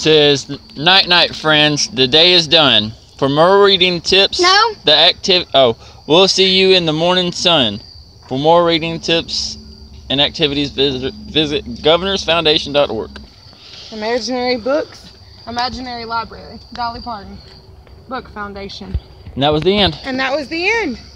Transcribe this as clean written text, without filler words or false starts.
says, night night friends, the day is done. For more reading tips, we'll see you in the morning sun. For more reading tips and activities, visit governorsfoundation.org. Imaginary books, imaginary library, Dolly Parton, Book Foundation. And that was the end. And that was the end.